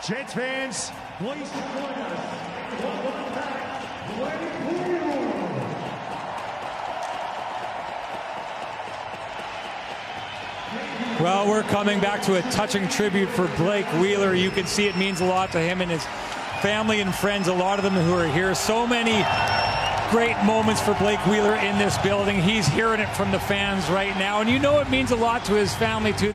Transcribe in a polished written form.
Jets fans, please join us. Welcome back, Blake Wheeler. Well, we're coming back to a touching tribute for Blake Wheeler. You can see it means a lot to him and his family and friends, a lot of them who are here. So many great moments for Blake Wheeler in this building. He's hearing it from the fans right now, and you know it means a lot to his family too.